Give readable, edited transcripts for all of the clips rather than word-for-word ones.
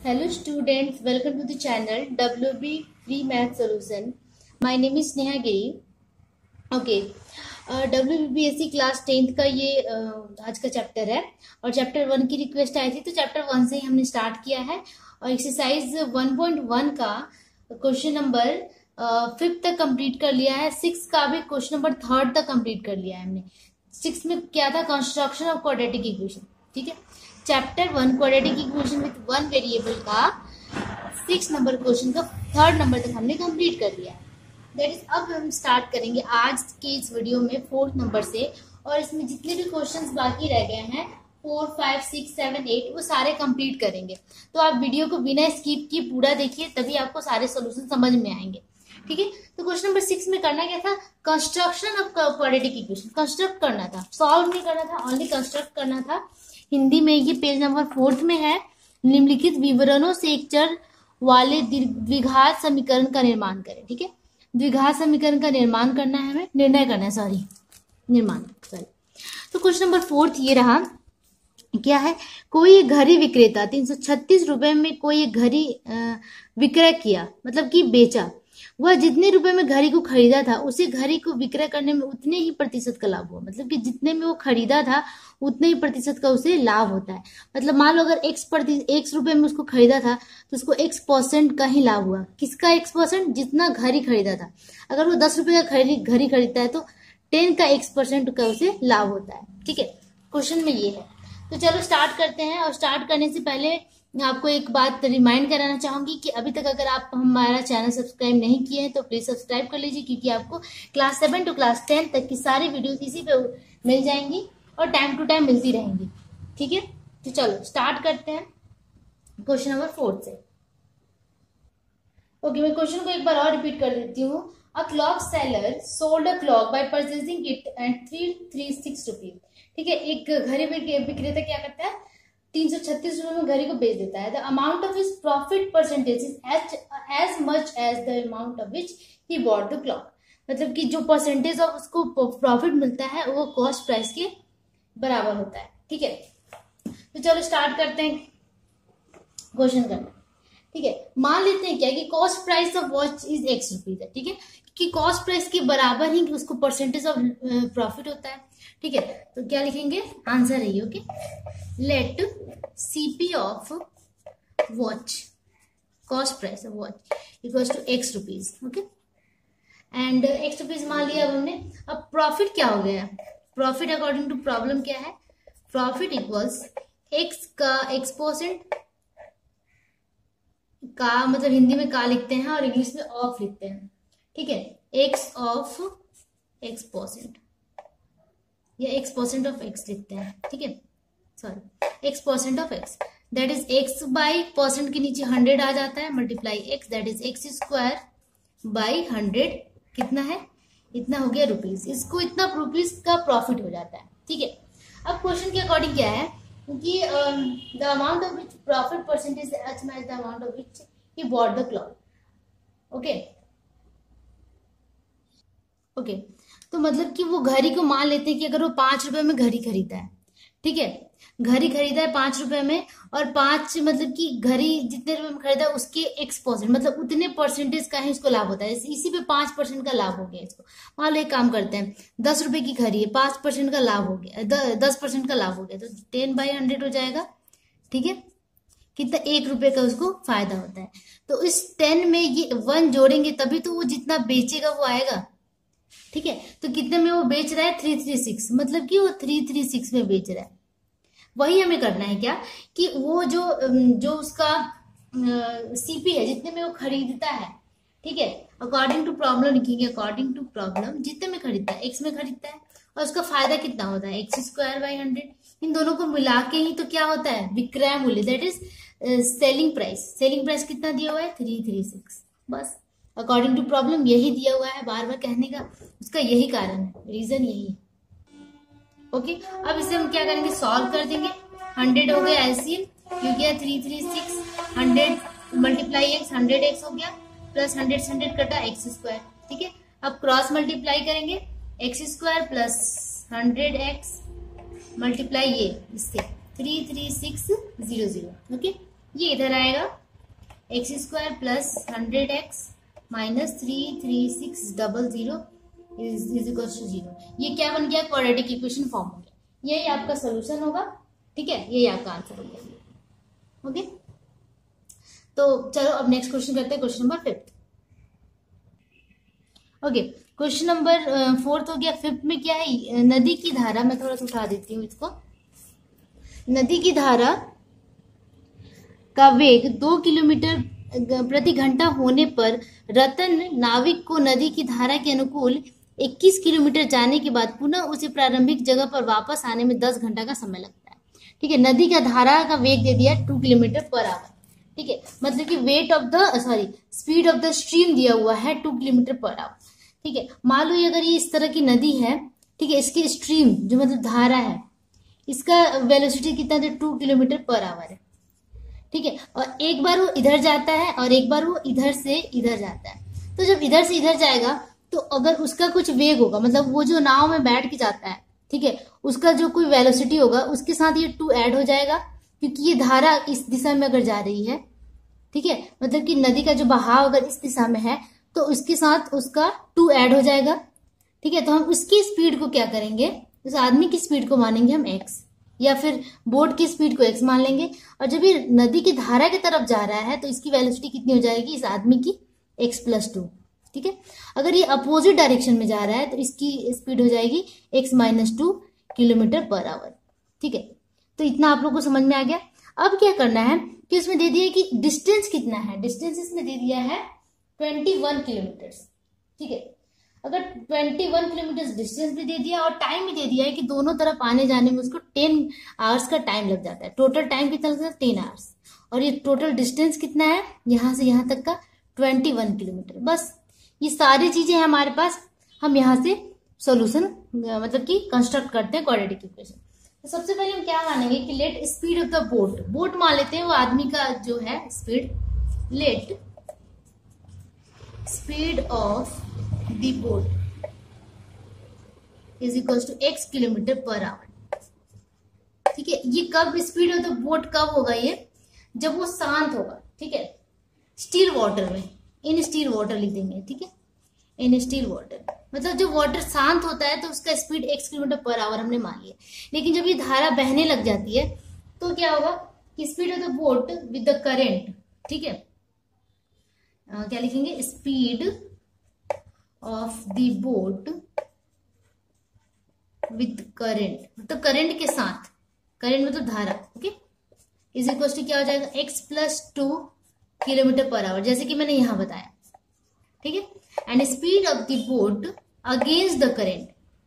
Hello students, welcome to the channel WB Free Math Solution. My name is Neha Giri. Okay, WBPSC class 10th का ये आज का chapter है और chapter 1 की रिक्वेस्ट आई थी तो चैप्टर 1 से ही हमने स्टार्ट किया है और एक्सरसाइज 1.1 का क्वेश्चन नंबर 5th तक कंप्लीट कर लिया है। 6 का भी क्वेश्चन नंबर 3rd तक कंप्लीट कर लिया है हमने। 6 में क्या था? Construction of quadratic equation. ठीक है, chapter 1 quadratic equation with one variable का 6 नंबर क्वेश्चन का 3rd नंबर तक हमने कंप्लीट कर लिया है। दैट इज अब हम स्टार्ट करेंगे आज के इस वीडियो में 4th नंबर से और इसमें जितने भी क्वेश्चंस बाकी रह गए हैं 4, 5, 6, 7, 8 वो सारे कंप्लीट करेंगे। तो आप वीडियो को बिना स्किप किए पूरा देखिए, तभी आपको सारे सोल्यूशन समझ में आएंगे। ठीक है, तो क्वेश्चन नंबर 6 में करना क्या था? Construction of quadratic equation. Construct करना था, सॉल्व नहीं करना था, ओनली कंस्ट्रक्ट करना था। हिंदी में ये पेज नंबर 4 में है। निम्नलिखित विवरणों से एक चर वाले द्विघात समीकरण का निर्माण करें। ठीक है, द्विघात समीकरण का निर्माण करना है, हमें निर्णय करना है, निर्माण। तो क्वेश्चन नंबर 4 ये रहा। क्या है? कोई एक घड़ी विक्रेता 336 रुपए में कोई एक घड़ी विक्रय किया, मतलब कि बेचा। वह जितने रुपए में घड़ी को खरीदा था उसे घड़ी को विक्रय करने में उतने ही प्रतिशत का लाभ हुआ। मतलब कि जितने में वो खरीदा था उतने ही प्रतिशत का उसे लाभ होता है। मतलब मान लो अगर x रुपए में उसको खरीदा था तो उसको x% का ही लाभ हुआ। किसका x%? जितना घड़ी खरीदा था। अगर वो 10 रुपए का घड़ी खरीदता है तो 10 का x% का उसे लाभ होता है। ठीक है, क्वेश्चन में ये है। तो चलो स्टार्ट करते हैं और स्टार्ट करने से पहले आपको एक बात रिमाइंड कराना चाहूंगी कि अभी तक अगर आप हमारा चैनल सब्सक्राइब नहीं किए हैं तो प्लीज सब्सक्राइब कर लीजिए, क्योंकि आपको क्लास 7 to क्लास 10 तक की सारी वीडियोस इसी पे मिल जाएंगी और टाइम टू टाइम मिलती रहेंगी। ठीक है, तो चलो स्टार्ट करते हैं क्वेश्चन नंबर 4 से। ओके, मैं क्वेश्चन को एक बार और रिपीट कर देती हूँ। A clock seller sold a clock by purchasing it at 336 rupees. ठीक है, एक घड़ी विक्रेता क्या करता है? 336 रुपए में घड़ी को बेच देता है। The amount of his profit percentage is as much as the amount of which he bought the clock. मतलब कि जो परसेंटेज ऑफ उसको प्रॉफिट मिलता है वो कॉस्ट प्राइस के बराबर होता है। ठीक है, तो चलो स्टार्ट करते हैं क्वेश्चन करना। ठीक है, मान लेते हैं क्या कि cost price of watch is x rupees है। ठीक है, कि कॉस्ट प्राइस के बराबर ही उसको परसेंटेज ऑफ प्रॉफिट होता है। ठीक है, तो क्या लिखेंगे? आंसर है ये। Okay, let CP of watch, cost price of watch equals to x rupees. Okay, and x rupees मान लिया अब हमने। अब प्रॉफिट क्या हो गया? प्रॉफिट अकॉर्डिंग टू प्रॉब्लम क्या है? प्रॉफिट इक्वल्स x का x% का, मतलब हिंदी में का लिखते हैं और इंग्लिश में ऑफ लिखते हैं। ठीक है, x ऑफ x% या x% ऑफ x लिखते हैं। ठीक है, sorry, x% of x, that is x by percent के नीचे 100 आ जाता है, multiply x, that is x² by 100 कितना है? इतना हो गया रुपीज। इसको इतना रुपीज का प्रॉफिट हो जाता है। ठीक है, अब क्वेश्चन के अकॉर्डिंग क्या है कि the amount of which profit percentage as much the amount of which he bought the clock. Okay okay, तो मतलब कि वो घड़ी को मान लेते हैं कि अगर वो 5 रुपए में घड़ी खरीदा है। ठीक है, घड़ी खरीदा है 5 रुपए में और 5 मतलब कि घड़ी जितने रुपए में खरीदा है उसके x% मतलब उतने परसेंटेज का ही इसको लाभ होता है। इसी पे 5% का लाभ हो गया इसको। मान लो एक काम करते हैं, 10 रुपए की घड़ी है, 5% का लाभ हो गया, 10% का लाभ हो गया तो 10/100 हो जाएगा। ठीक है, कितना? 1 रुपए का उसको फायदा होता है। तो इस 10 में ये 1 जोड़ेंगे तभी तो वो जितना बेचेगा वो आएगा। ठीक है, तो कितने में वो बेच रहा है? 336, मतलब कि वो 336 में बेच रहा है। वही हमें करना है क्या कि वो जो उसका CP है, जितने में वो खरीदता है। ठीक है, अकॉर्डिंग टू प्रॉब्लम लिखेंगे। अकॉर्डिंग टू प्रॉब्लम जितने में खरीदता है, x में खरीदता है और उसका फायदा कितना होता है? x² by 100। इन दोनों को मिला के ही तो क्या होता है? विक्रय मूल्य, that is selling price. Selling price कितना दिया हुआ है? 336। बस अकॉर्डिंग टू प्रॉब्लम यही दिया हुआ है, बार बार कहने का उसका यही कारण है, रीजन यही है। ओके, अब इसे हम क्या करेंगे? सॉल्व कर देंगे। 100 हो गया एलसीएम, क्यों गया 336, 100 मल्टीप्लाई x, 100x हो गया, प्लस 100 से 100 कटा x²। ठीक है, अब क्रॉस मल्टीप्लाई करेंगे, x² प्लस 100x मल्टीप्लाई ये इससे 33600। ओके, ये इधर आएगा x square plus 100x minus 33600 is equal to 0। ये क्या बन गया, क्वाड्रेटिक इक्वेशन फॉर्म हो गया। यही आपका सोल्यूशन होगा, ठीक है, यही आपका आंसर हो गया। ओके, तो चलो अब नेक्स्ट क्वेश्चन करते हैं, question number 5। Okay, question number 4 हो गया। 5 में क्या है, नदी की धारा, मैं थोड़ा सा उठा देती हूँ इसको। नदी की धारा का वेग 2 किलोमीटर प्रति घंटा होने पर रतन नाविक को नदी की धारा के अनुकूल 21 किलोमीटर जाने के बाद पुनः उसे प्रारंभिक जगह पर वापस आने में 10 घंटा का समय लगता है। ठीक है, नदी का धारा का वेग दे दिया 2 किलोमीटर पर आवर। ठीक है, मतलब कि weight of the speed of the stream दिया हुआ है 2 किलोमीटर पर आवर। ठीक है, मान लो अगर ये इस तरह की नदी है, ठीक है, इसकी स्ट्रीम जो मतलब धारा है, इसका वेलोसिटी कितना है, 2 किलोमीटर पर आवर है। ठीक है, और एक बार वो इधर जाता है और एक बार वो इधर से इधर जाता है। तो जब इधर से इधर जाएगा तो अगर उसका कुछ वेग होगा, मतलब वो जो नाव में बैठ के जाता है, ठीक है, उसका जो कोई वेलोसिटी होगा उसके साथ ये 2 ऐड हो जाएगा, क्योंकि ये धारा इस दिशा में अगर जा रही है, ठीक है, मतलब कि नदी का जो बहाव अगर इस दिशा में है तो उसके साथ उसका 2 ऐड हो जाएगा। ठीक है, तो हम उसकी स्पीड को क्या करेंगे, उस आदमी की स्पीड को मानेंगे हम x, या फिर बोट की स्पीड को x मान लेंगे। और जब ये नदी की धारा की तरफ जा रहा है तो इसकी वेलोसिटी कितनी हो जाएगी, इस आदमी की x+2। ठीक है, अगर ये अपोजिट डायरेक्शन में जा रहा है तो इसकी स्पीड हो जाएगी x-2 किलोमीटर पर आवर। ठीक है, तो इतना आप लोग को समझ में आ गया। अब क्या करना है कि उसमें दे दिया कि डिस्टेंस कितना है, डिस्टेंस इसमें दे दिया है 21 किलोमीटर। ठीक है, अगर 21 किलोमीटर डिस्टेंस भी दे दिया और टाइम भी दे दिया है कि दोनों तरफ आने जाने में उसको 10 आवर्स का टाइम लग जाता है। टोटल टाइम कितना लगता है, 10 आवर्स। और ये टोटल डिस्टेंस कितना है यहां से यहां तक का, 21 किलोमीटर। बस ये सारी चीजें हैं हमारे पास, हम यहाँ से सॉल्यूशन मतलब कि कंस्ट्रक्ट करते हैं क्वाड्रेटिक इक्वेशन। तो सबसे पहले हम क्या मानेंगे कि let speed of the boat, boat मान लेते हैं, वो आदमी का जो है स्पीड, let speed of the boat is equal to x kilometre per hour. ठीक है, ये कब स्पीड ऑफ द बोट कब होगा, ये जब वो शांत होगा। ठीक है, स्टिल वाटर में, इन स्टिल वाटर लिख देंगे। ठीक है, इन स्टिल वाटर मतलब जब वाटर शांत होता है तो उसका speed x kilometre per hour हमने मान लिया। लेकिन जब ये धारा बहने लग जाती है तो क्या होगा कि speed of the boat with the current. ठीक है, क्या लिखेंगे, speed of the boat with current, मतलब करंट के साथ, करंट मतलब धारा। ओके, इज इक्वल टू क्या हो जाएगा, x+2 किलोमीटर पर आवर, जैसे कि मैंने यहां बताया। ठीक है, and speed of the boat against the current,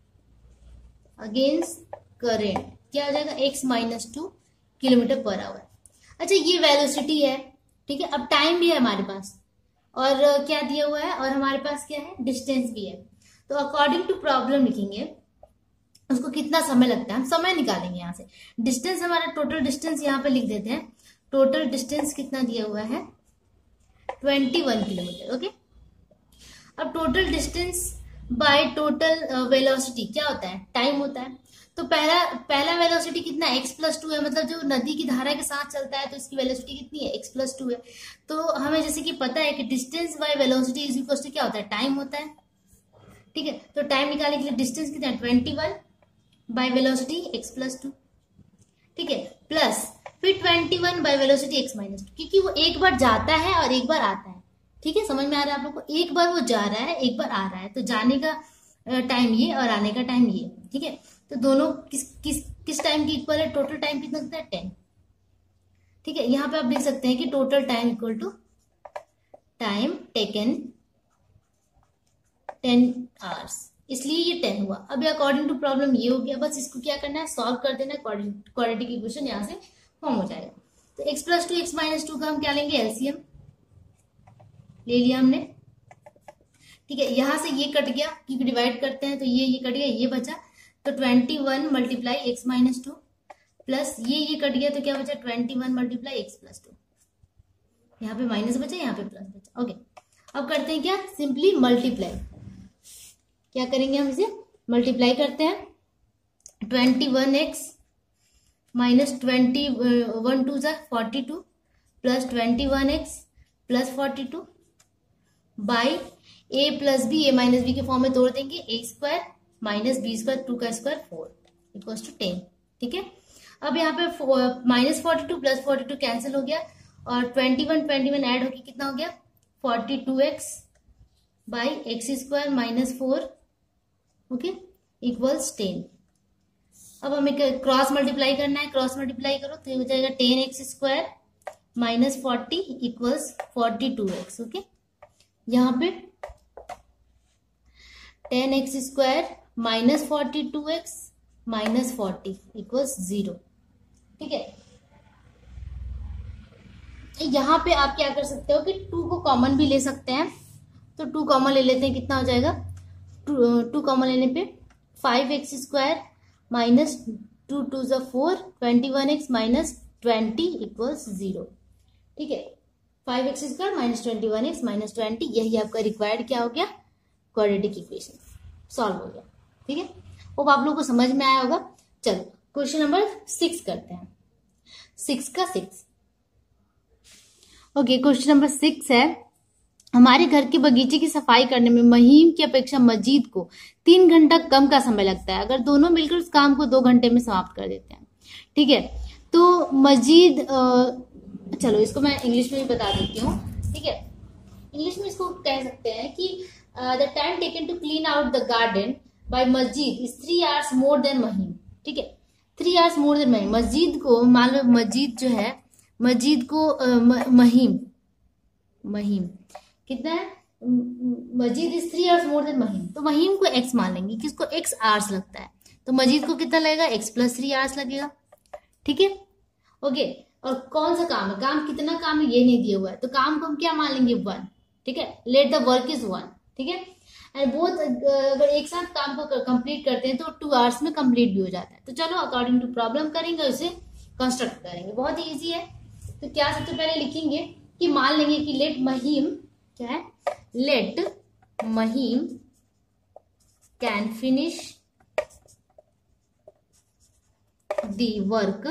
against current क्या हो जाएगा, x-2 किलोमीटर पर आवर। अच्छा, ये वेलोसिटी है। ठीक है, अब टाइम भी है हमारे पास और क्या दिया हुआ है, और हमारे पास क्या है, डिस्टेंस भी है। तो अकॉर्डिंग टू प्रॉब्लम लिखेंगे उसको कितना समय लगता है, हम समय निकालेंगे यहाँ से। डिस्टेंस हमारा टोटल डिस्टेंस यहाँ पे लिख देते हैं। टोटल डिस्टेंस कितना दिया हुआ है, 21 किलोमीटर। ओके, अब total distance by total velocity क्या होता है, टाइम होता है। तो पहला वेलोसिटी कितना है, x+2 है, मतलब जो नदी की धारा के साथ चलता है तो इसकी वेलोसिटी कितनी है, x+2 है। तो हमें जैसे कि पता है कि distance by velocity is equal to क्या होता है, टाइम होता है। ठीक है, तो टाइम निकालने के लिए डिस्टेंस कितना है, 21 बाय वेलोसिटी x+2। ठीक है, प्लस फिर 21 बाय वेलोसिटी x-2, क्योंकि वो एक बार जाता है और एक बार आता है। ठीक है, समझ में आ रहा है आप लोग को, एक बार वो जा रहा है एक बार आ रहा है, तो जाने का टाइम ये और आने का टाइम ये। ठीक है, तो दोनों किस टाइम की इक्वल है, टोटल टाइम कितना होता है, 10। ठीक है, यहाँ पे आप लिख सकते हैं कि total time equal to time taken 10 hours, इसलिए ये 10 हुआ। अब अकॉर्डिंग टू प्रॉब्लम ये हो गया, बस इसको क्या करना है, सॉल्व कर देना, क्वाड्रेटिक इक्वेशन यहाँ से फॉर्म हो जाएगा। तो x+2 x-2 का हम क्या लेंगे, एलसीएम ले लिया हमने। ठीक है, यहां से ये कट गया क्योंकि डिवाइड करते हैं, तो ये कट गया, ये बचा। तो 21 मल्टीप्लाई x-2 प्लस ये कट गया, तो क्या बचा, 21 मल्टीप्लाई x+2। यहाँ पे माइनस बचा, यहाँ पे प्लस बचा। ओके, अब करते हैं क्या, सिंपली मल्टीप्लाई। क्या करेंगे हम इसे, मल्टीप्लाई करते हैं। 21x minus 21 2 42 plus 21x plus 42 by a plus B, A minus B के फॉर्म में तोड़ देंगे, a square minus B square 2 का स्क्वायर 4 इक्वल्स टू 10। ठीक है, अब यहाँ पे माइनस 42 प्लस 42 कैंसिल हो गया और 21 ऐड होके कितना हो गया 42x by x square minus 4 okay equals 10। अब हमें क्रॉस मल्टीप्लाई करना है, क्रॉस मल्टीप्लाई करो तो ये हो जाएगा 10x square minus 40 equals 42x। Okay, यहाँ पे 10x square minus 42x minus 40 equals 0। ठीक है, यहाँ पे आप क्या कर सकते हो कि 2 को कॉमन भी ले सकते हैं, तो 2 कॉमन ले लेते हैं, कितना हो जाएगा 2 कॉमन लेने पे 5x स्क्वायर माइनस 2 2 ज़ा 4 21x माइनस 20 इक्वल्स 0। ठीक है, 5x square minus 21x minus 20, यही आपका रिक्वायर्ड क्या हो गया क्वाड्रेटिक इक्वेशन सॉल्व हो गया। ठीक है, वो आप लोगों को समझ में आया होगा। चलो क्वेश्चन नंबर 6 करते हैं, 6 का 6। ओके, क्वेश्चन नंबर 6 है, हमारे घर के बगीचे की सफाई करने में महीम की अपेक्षा मजीद को 3 घंटा कम का समय लगता है, अगर दोनों मिलकर उस काम को 2 घंटे में समाप्त कर देते हैं। ठीक है, तो मजीद चलो इसको मैं इंग्लिश में भी बता देती हूँ। ठीक है, इंग्लिश में इसको कह सकते हैं कि the time taken to clean out the garden by Majeed is 3 hours more than Mahim. ठीक है, 3 आवर्स मोर देन महीम। मजीद को मान लो, मजीद जो है, मजीद को महीम कितना है, Majeed is 3 hours more than Mahim, तो महीम को x मान लेंगे, किसको x आवर्स लगता है, तो मजीद को कितना लगेगा x प्लस 3 आवर्स लगेगा। ठीक है, ओके, और कौन सा काम है, काम कितना काम है ये नहीं दिया हुआ है, तो काम को हम क्या मान लेंगे 1। ठीक है, लेट द वर्क इज 1। ठीक है, एंड बोथ अगर एक साथ काम को कंप्लीट करते हैं तो 2 आवर्स में कंप्लीट भी हो जाता है। तो चलो अकॉर्डिंग टू प्रॉब्लम करेंगे, उसे कंस्ट्रक्ट करेंगे, बहुत ही इजी है। तो क्या सबसे पहले लिखेंगे कि मान लेंगे कि लेट महीम क्या है, let Mahim can finish the work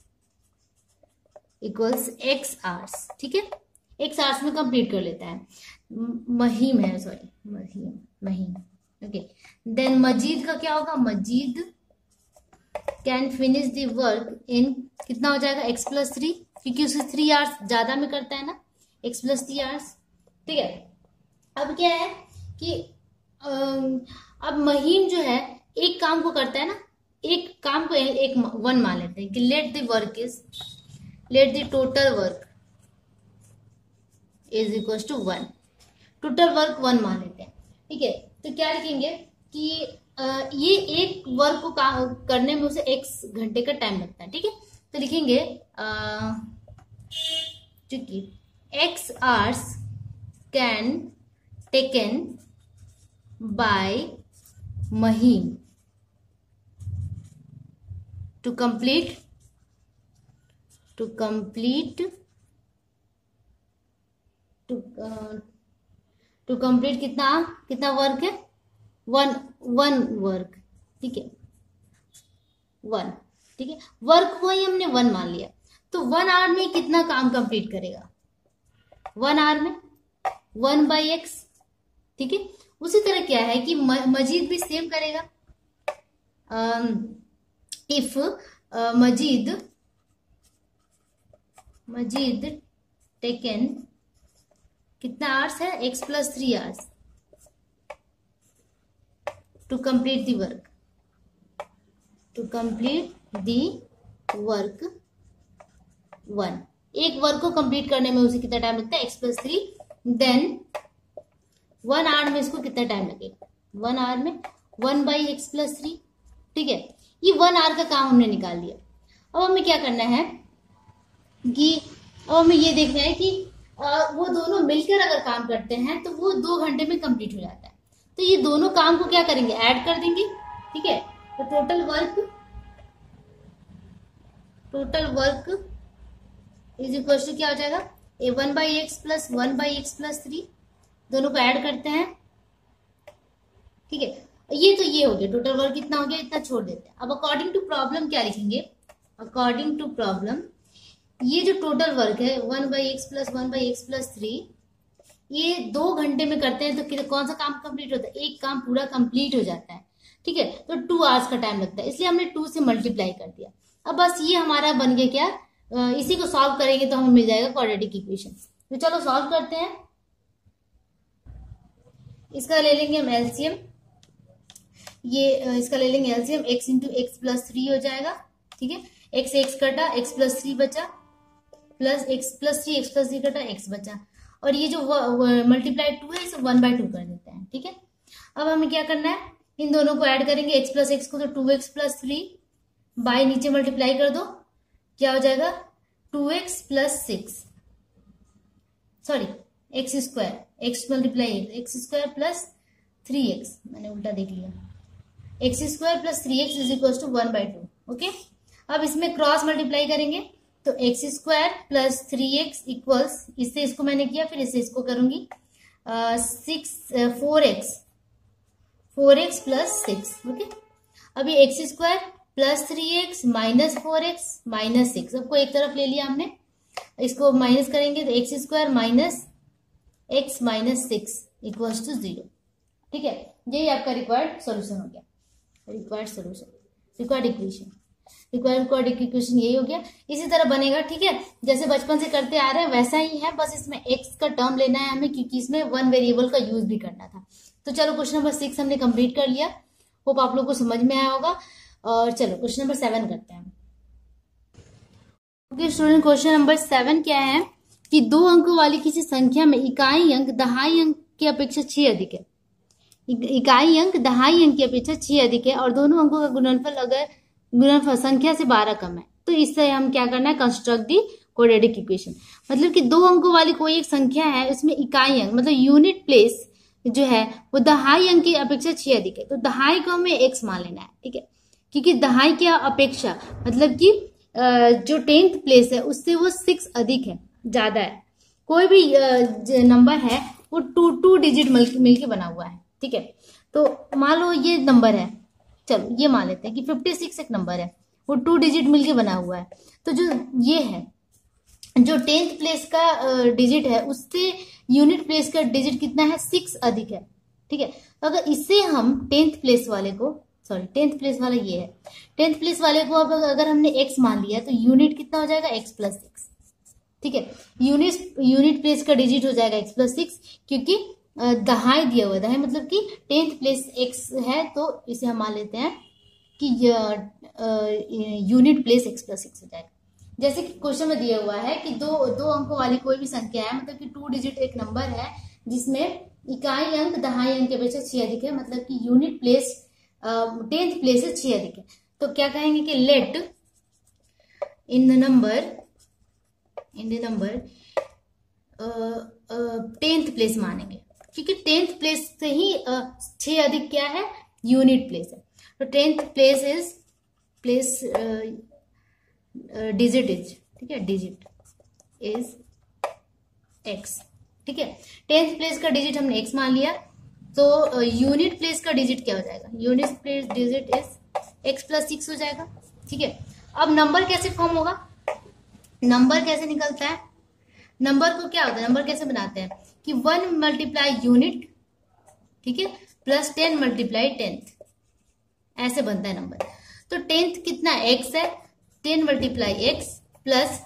equals x hours. ठीक है, x आवर्स में कंप्लीट कर लेता है, महीम है, sorry Mahim. Okay, then Majeed का क्या होगा, Majeed can finish the work in कितना हो जाएगा x प्लस 3, क्योंकि उसे 3 आवर्स ज्यादा में करता है ना, x प्लस 3 आवर्स। ठीक है, अब क्या है कि अब महीम जो है एक काम को करता है ना, एक काम को एक 1 मान लेते हैं कि let the work is, let the total work is equal to 1, total work 1 मान लेते हैं। ठीक है, तो क्या लिखेंगे कि ये एक वर्क को करने में उसे x घंटे का टाइम लगता है। ठीक है, तो लिखेंगे चूंकि x hours can taken by Mahim to complete कितना वर्क है, 1 वर्क। ठीक है, 1। ठीक है, वर्क को ही हमने 1 मान लिया, तो 1 आवर में कितना काम कंप्लीट करेगा, 1 आवर में 1 बाई एक्स। ठीक है, उसी तरह क्या है कि मजीद भी सेम करेगा, इफ मजीद टेकन कितना आवर्स है, x plus 3 hours to complete the work 1, एक वर्क को कंप्लीट करने में उसे कितना टाइम लगता है, x प्लस 3, देन 1 आवर में इसको कितना टाइम लगेगा, 1 आवर में 1 बाई एक्स प्लस 3। ठीक है, ये 1 आवर का काम हमने निकाल दिया। अब हमें क्या करना है कि अब हमें ये देखना है कि वो दोनों मिलकर अगर काम करते हैं तो वो 2 घंटे में कंप्लीट हो जाता है। तो ये दोनों काम को क्या करेंगे, ऐड कर देंगे। ठीक है, तो total work is equal to क्या हो जाएगा, 1 by x plus 1 by x plus 3, दोनों को ऐड करते हैं। ठीक है, ये हो गया, टोटल वर्क कितना हो गया, इतना छोड़ देते हैं। अब अकॉर्डिंग टू प्रॉब्लम क्या लिखेंगे, अकॉर्डिंग टू प्रॉब्लम ये जो टोटल वर्क है 1/x + 1/x + 3, ये 2 घंटे में करते हैं तो कौन सा काम कंप्लीट होता है? एक काम पूरा कंप्लीट हो जाता है। ठीक है, तो 2 आवर्स का टाइम लगता है, इसलिए हमने 2 से मल्टीप्लाई कर दिया। अब बस ये हमारा बन गया क्या, इसी को सॉल्व करेंगे तो हमें मिल जाएगा क्वाड्रेटिक इक्वेशन। तो चलो सॉल्व करते हैं। इसका ले लेंगे हम एलसीएम, ये इसका ले लेंगे एलसीएम, x × x + 3 हो जाएगा। ठीक है, x कटा, x + 3 बचा, प्लस x + 3, x + 3 कटा, x बचा, और ये जो मल्टीप्लाई 2 है इसे 1/2 कर देते हैं। ठीक है, अब हमें क्या करना है, इन दोनों को ऐड करेंगे, x + x को तो 2x + 3 बाय नीचे मल्टीप्लाई कर दो, क्या हो जाएगा 2x + 6, sorry x², x multiply x² + 3x, मैंने उल्टा देख लिया, x² + 3x = 1/2। ओके, अब इसमें क्रॉस मल्टीप्लाई करेंगे तो x² + 3x इक्वल्स, इससे इसको मैंने किया, फिर इससे इसको करूंगी 4x + 6। ओके, अब ये x² + 3x - 4x - 6 सबको एक तरफ ले लिया हमने, इसको माइनस करेंगे तो x² - x - 6 = 0। ठीक है, यही आपका रिक्वायर्ड सॉल्यूशन हो गया, required solution, required equation, required equation यही हो गया। इसी तरह बनेगा। ठीक है, जैसे बचपन से करते आ रहे हैं वैसा ही है, बस इसमें x का टर्म लेना है हमें, क्योंकि इसमें 1 वेरिएबल का यूज भी करना था। तो चलो क्वेश्चन नंबर 6 हमने कंप्लीट कर लिया, होप आप लोग को समझ में आया होगा। और चलो क्वेश्चन नंबर 7 करते हैं। ओके स्टूडेंट, क्वेश्चन नंबर 7 क्या है कि 2 अंकों वाली किसी संख्या में इकाई अंक दहाई अंक की अपेक्षा 6 अधिक है, इकाई अंक दहाई अंक की अपेक्षा 6 अधिक है और दोनों अंकों का गुणनफल अगर गुणनफल संख्या से 12 कम है, तो इससे हम क्या करना है, कंस्ट्रक्ट दी क्वाड्रेटिक इक्वेशन। मतलब कि 2 अंकों वाली कोई एक संख्या है, उसमें इकाई अंक मतलब यूनिट प्लेस जो है वो दहाई अंक की अपेक्षा 6 अधिक है, तो दहाई को हमें x मान लेना है। ठीक है, क्योंकि दहाई की अपेक्षा मतलब कि जो 10th प्लेस है उससे वो 6 अधिक है, ज्यादा है। कोई भी नंबर है वो 2 डिजिट मिलके बना हुआ है। ठीक है, तो मान लो ये नंबर है, चलो ये मान लेते हैं कि 56 एक नंबर है, वो 2 डिजिट मिलके बना हुआ है। तो जो ये है, जो 10th प्लेस का डिजिट है उससे यूनिट प्लेस का डिजिट कितना है, 6 अधिक है। ठीक है, तो अगर इससे हम 10th प्लेस वाले को, सॉरी 10th प्लेस वाला ये है, 10th प्लेस वाले को अब अगर हमने x मान लिया तो यूनिट कितना हो जाएगा, x + 6। ठीक है, यूनिट प्लेस का डिजिट हो जाएगा x + 6, क्योंकि दहाई दिया हुआ है, दहाई मतलब कि 10th प्लेस x है, तो इसे हम मान लेते हैं कि यूनिट प्लेस x + 6 हो जाएगा। जैसे कि क्वेश्चन में दिया हुआ है कि दो अंकों वाली कोई भी संख्या है, मतलब कि 2 डिजिट एक नंबर है जिसमें इकाई अंक दहाई अंक की अपेक्षा 6 अधिक है, मतलब कि यूनिट प्लेस 10th प्लेस से 6 अधिक है। तो क्या कहेंगे कि let in the number 10th place मानेंगे, क्योंकि 10th प्लेस से ही 6 अधिक क्या है, यूनिट प्लेस है। तो 10th place is place digit is, ठीक है, डिजिट इज x। ठीक है, 10th प्लेस का डिजिट हमने x मान लिया, तो यूनिट प्लेस का डिजिट क्या हो जाएगा, unit place digit is x + 6 हो जाएगा। ठीक है, अब नंबर कैसे फॉर्म होगा, नंबर कैसे निकलता है, नंबर को क्या होता है, नंबर कैसे बनाते हैं कि 1 × यूनिट, ठीक है, + 10 × 10th, ऐसे बनता है नंबर। तो 10th कितना x है, 10 × x प्लस,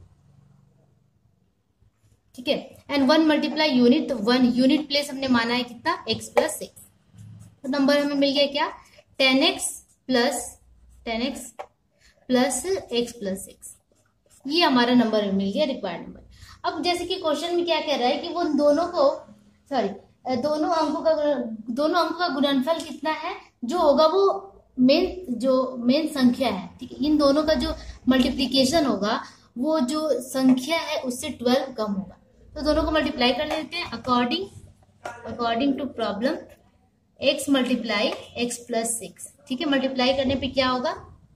ठीक है, एंड 1 × यूनिट, तो 1 यूनिट प्लेस हमने माना है कितना, x + 6। तो नंबर हमें मिल गया क्या, 10x प्लस x + 6, ये हमारा नंबर मिल गया, रिक्वायर्ड नंबर। अब जैसे कि क्वेश्चन में क्या कह रहा है कि वो दोनों अंकों का गुणनफल कितना है, जो होगा वो मेन संख्या है। ठीक है, इन दोनों का जो मल्टीप्लीकेशन होगा वो जो संख्या है उससे 12 कम होगा। तो दोनों को मल्टीप्लाई कर लेते हैं according to problem, x × x + 6। ठीक है, मल्टीप्लाई करने पे क्या होगा,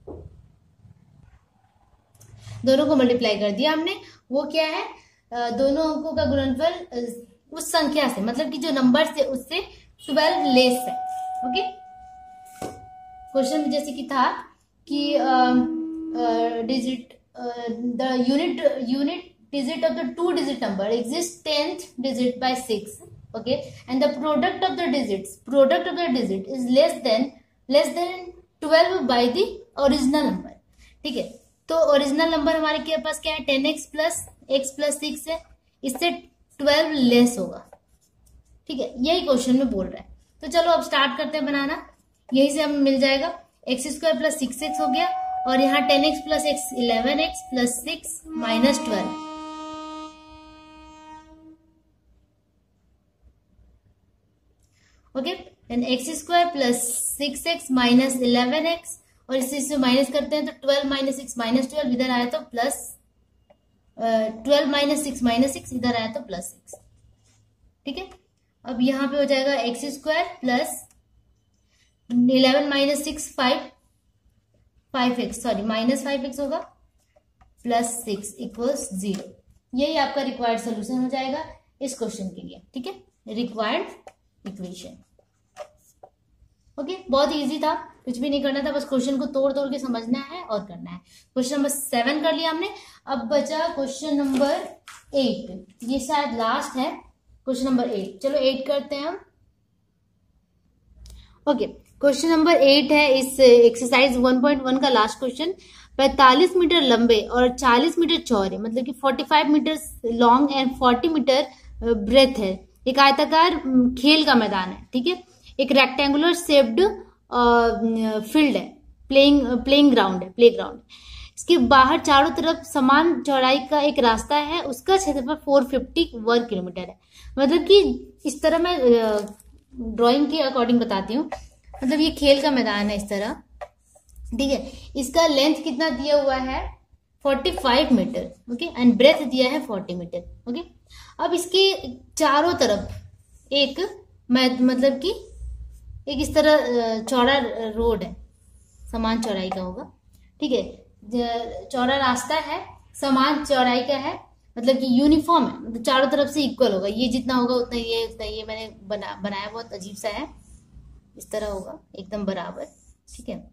दोनों को मल्टीप्लाई कर दिया हमने, वो क्या है, दोनों अंकों का गुणनफल उस संख्या से, मतलब कि जो नंबर से उससे 12 लेस है। ओके, क्वेश्चन में जैसे कि था कि digit the unit digit of the two digit number exists 10th digit by 6, okay, and the product of the digit is less than 12 by the original number, ठीक है। तो ओरिजिनल नंबर हमारे के पास क्या है 10x प्लस x प्लस 6 है, इससे 12 less होगा, ठीक है, यही क्वेश्चन में बोल रहा है। तो चलो अब स्टार्ट करते हैं बनाना। यही से हमें मिल जाएगा एक्स स्क्वायर प्लस 6x हो गया, और यहाँ 10x plus x 11x plus 6 minus 12, okay, then x square plus 6x minus 11x, और इससे माइनस करते हैं तो 12 माइनस 6 माइनस 12, इधर आया तो प्लस 12 माइनस 6 माइनस 6, इधर आया तो प्लस 6, ठीक है। अब यहाँ पे हो जाएगा x square plus 11 minus 6 5x, sorry minus 5x होगा, प्लस 6 इक्वल्स 0। यही आपका रिक्वायर्ड सोल्यूशन हो जाएगा इस क्वेश्चन के लिए, ठीक है, रिक्वायर्ड इक्वेशन, ओके। बहुत इजी था, कुछ भी नहीं करना था, बस क्वेश्चन को तोड़ तोड़ के समझना है और करना है। क्वेश्चन नंबर 7 कर लिया हमने, अब बचा क्वेश्चन नंबर 8, ये शायद लास्ट है क्वेश्चन नंबर 8। चलो 8 करते हैं हम, ओके। क्वेश्चन नंबर 8 है इस एक्सरसाइज 1.1 का लास्ट क्वेश्चन। 45 मीटर लंबे और 40 मीटर चौड़े, मतलब कि 45 metre long and 40 metre breadth है, एक आयताकार खेल का मैदान है, ठीक है, एक रेक्टेंगुलर शेप्ड फील्ड है, प्लेइंग ग्राउंड है, प्ले ग्राउंड। इसके बाहर चारों तरफ समान चौड़ाई का एक रास्ता है, उसका क्षेत्रफल 450 वर्ग किलोमीटर है। मतलब कि इस तरह मैं ड्राइंग के अकॉर्डिंग बताती हूँ, मतलब ये खेल का मैदान है इस तरह, ठीक है। इसका लेंथ कितना दिया हुआ है 45 मीटर, ओके, एंड ब्रेथ दिया है 40 मीटर, ओके। अब इसके चारों तरफ एक मतलब कि एक इस तरह चौड़ा रोड है, समान चौड़ाई का होगा, ठीक है, चौड़ा रास्ता है, समान चौड़ाई का है, मतलब कि यूनिफॉर्म है, मतलब चारों तरफ से इक्वल होगा, ये जितना होगा उतना ये उतना ये। मैंने बनाया बहुत अजीब सा है, इस तरह होगा एकदम बराबर, ठीक है,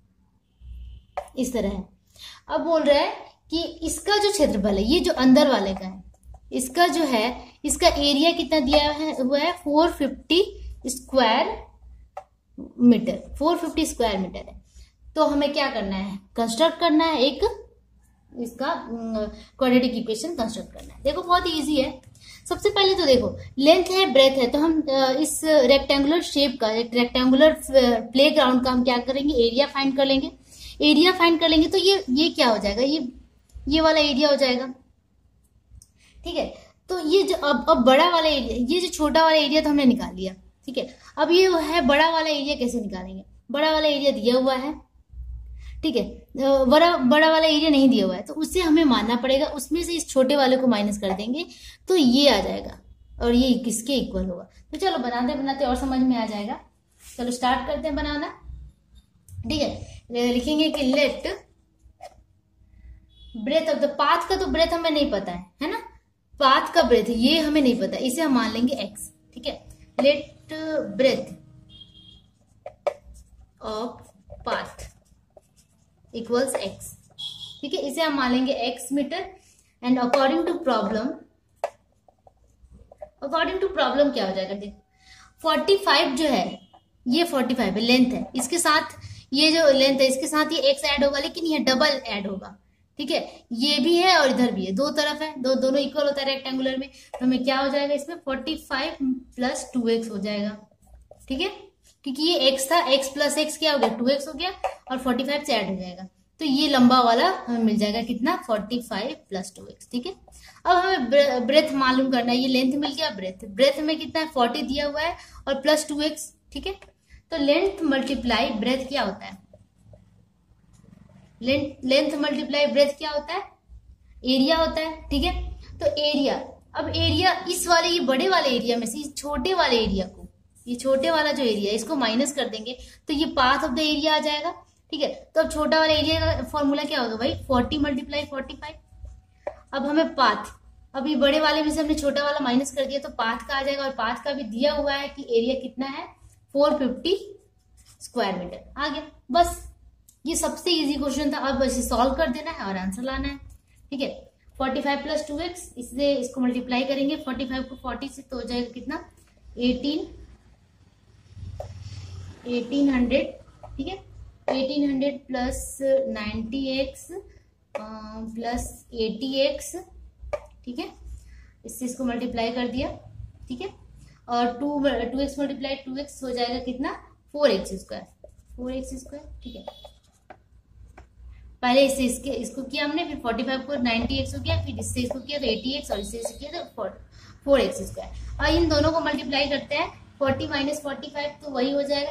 इस तरह है। अब बोल रहा है कि इसका जो क्षेत्रफल है, ये जो अंदर वाले का है, इसका जो है, इसका एरिया कितना दिया है हुआ है 450 स्क्वायर मीटर, 450 स्क्वायर मीटर है। तो हमें क्या करना है, कंस्ट्रक्ट करना है, एक इसका क्वाड्रेटिक इक्वेशन कंस्ट्रक्ट करना है। देखो बहुत इजी है। सबसे पहले तो देखो लेंथ है, ब्रेथ है, तो हम इस रेक्टेंगुलर शेप का, रेक्टेंगुलर प्ले ग्राउंड का हम क्या करेंगे, एरिया फाइंड कर लेंगे। एरिया फाइंड कर लेंगे तो ये क्या हो जाएगा, ये वाला एरिया हो जाएगा, ठीक है। तो ये जो अब बड़ा वाला एरिया, ये जो छोटा वाला एरिया तो हमने निकाल लिया, ठीक है। अब ये है बड़ा वाला एरिया, कैसे निकालेंगे, बड़ा वाला एरिया दिया हुआ है, ठीक है, बड़ा वाला एरिया नहीं दिया हुआ है, तो उससे हमें मानना पड़ेगा, उसमें से इस छोटे वाले को माइनस कर देंगे तो ये आ जाएगा, और ये किसके इक्वल होगा। तो चलो बनाते बनाते और समझ में आ जाएगा। चलो स्टार्ट करते हैं बनाना, ठीक है। लिखेंगे कि let breadth of the path का, तो ब्रेथ हमें नहीं पता है ना, पाथ का ब्रेथ ये हमें नहीं पता, इसे हम मान लेंगे x, ठीक है। Let breadth of path equals x, ठीक है, इसे हम मान लेंगे x metre. And according to problem क्या हो जाएगा, देखो 45 जो है, ये 45 है, लेंथ है, इसके साथ ये जो लेंथ है इसके साथ ये x ऐड होगा, लेकिन ये डबल ऐड होगा, ठीक है, ये भी है और इधर भी है, दो तरफ है, दोनों इक्वल होता है रेक्टेंगुलर में। तो हमें क्या हो जाएगा इसमें 45 प्लस 2x हो जाएगा, ठीक है, क्योंकि ये x था, x प्लस x क्या हो गया 2x हो गया, और 45 से ऐड हो जाएगा, तो ये लंबा वाला हमें मिल जाएगा कितना 45 प्लस 2x, ठीक है। अब हमें ब्रेथ मालूम करना है, ये लेंथ मिल गया, ब्रेथ में कितना है 40 दिया हुआ है और प्लस 2x, ठीक है। तो लेंथ मल्टीप्लाई ब्रेथ क्या होता है, लेंथ मल्टीप्लाई ब्रेथ क्या होता है, एरिया होता है, ठीक है। तो एरिया, अब एरिया इस वाले ये बड़े वाले एरिया में से इस छोटे वाले एरिया को, ये छोटे वाला जो एरिया है इसको माइनस कर देंगे तो ये पाथ ऑफ द एरिया आ जाएगा, ठीक है। तो अब छोटा वाला एरिया का फॉर्मूला क्या होगा भाई 40 मल्टीप्लाई 45। अब हमें पाथ, अब ये बड़े वाले में से हमने छोटा वाला माइनस कर दिया तो पाथ का आ जाएगा, और पाथ का भी दिया हुआ है कि एरिया कितना है 450 स्क्वायर मीटर, आ गया, बस ये सबसे इजी क्वेश्चन था। अब इसे सॉल्व कर देना है और आंसर लाना है। ठीक है, 45 प्लस 2x, इससे इसको मल्टीप्लाई करेंगे 45 को 40 से, तो हो जाएगा कितना 1800। ठीक है, 1800 प्लस 90x प्लस 80x। ठीक है, इससे इसको मल्टीप्लाई कर दिया। ठीक है, और 2x मल्टीप्लाई 2x हो जाएगा कितना 4x स्क्वायर, 4x स्क्वायर। ठीक है, पहले इससे इसको किया हमने, फिर 45 को 90x को किया, फिर इससे इसको किया तो 80x, और इससे किया तो 4x स्क्वायर। और इन दोनों को मल्टीप्लाई करते हैं, 40 माइनस 45 तो वही हो जाएगा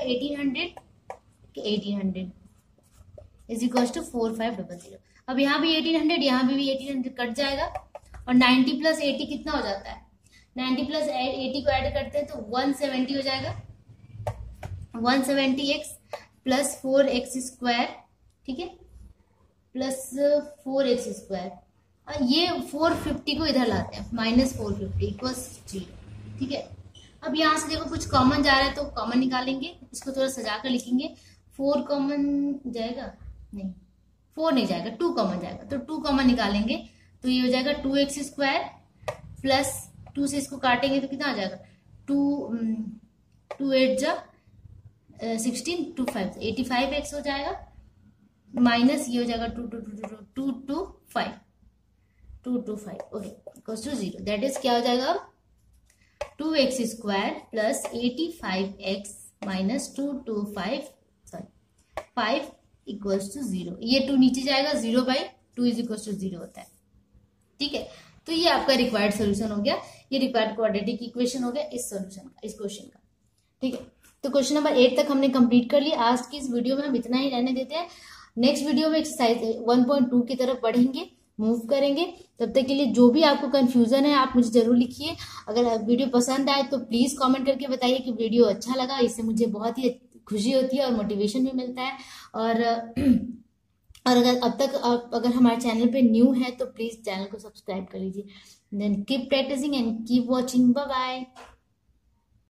1800 इज इक्वल टू 4500। अब यहाँ भी 1800, यहाँ भी 1800 कट जाएगा, और 90 प्लस 80 कितना हो जाता है, 90 प्लस 80 को ऐड करते हैं तो 170 हो जाएगा, 170x प्लस 4x स्क्वायर। ठीक है, प्लस 4x स्क्वायर, और ये 450 को इधर लाते हैं, माइनस 450 इक्वल्स 0। ठीक है, अब यहाँ से देखो कुछ कॉमन जा रहा है तो कॉमन निकालेंगे, इसको थोड़ा सजा कर लिखेंगे। 4 कॉमन जाएगा, नहीं 4 नहीं जाएगा, 2 कॉमन जाएगा, तो 2 कॉमन निकालेंगे तो ये हो जाएगा 2x स्क्वायर प्लस 2 से इसको काटेंगे तो कितना आ जाएगा 2 8 जा 16, 2 5 85x हो जाएगा, माइनस ये हो जाएगा 225 okay equals to 0। That is क्या हो जाएगा 2x square plus 85x minus 5 equals to 0। ये 2 नीचे जाएगा, 0/2 इज इक्वल्स टू 0 होता है। ठीक है, तो ये आपका रिक्वायर्ड सोल्यूशन हो गया, ये रिक्वायर्ड क्वाड्रेटिक इक्वेशन हो गया इस सोल्यूशन का, इस क्वेश्चन का। ठीक है, तो क्वेश्चन नंबर 8 तक हमने कंप्लीट कर लिया। आज की इस वीडियो में हम इतना ही रहने देते हैं। नेक्स्ट वीडियो में एक्सरसाइज 1.2 की तरफ बढ़ेंगे, मूव करेंगे। तब तक के लिए जो भी आपको कंफ्यूजन है आप मुझे जरूर लिखिए। अगर वीडियो पसंद आए तो प्लीज कमेंट करके बताइए कि वीडियो अच्छा लगा, इससे मुझे बहुत ही खुशी होती है और मोटिवेशन भी मिलता है। और अगर अब तक आप अगर हमारे चैनल पे न्यू है तो प्लीज चैनल को सब्सक्राइब कर लीजिए। Then keep practising and keep watching. Bye bye.